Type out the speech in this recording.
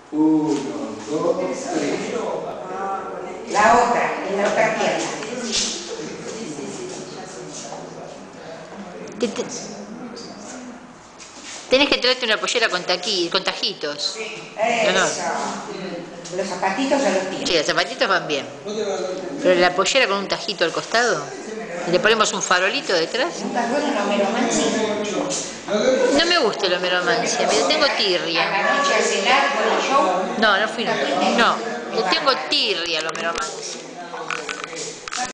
Uno, dos, tres. La otra, en la otra pierna. Tenés que traerte una pollera con tajitos. Sí, ¿No? eso. Los zapatitos ya los tienen. Sí, los zapatitos van bien. Pero la pollera con un tajito al costado. Y le ponemos un farolito detrás. ¿Nunca fueron los meromansi? No me gusta el homeromancia, mira, tengo tirria. ¿A la noche a cenar con el show? No, no fui nunca. No, le tengo tirria al homeromancia.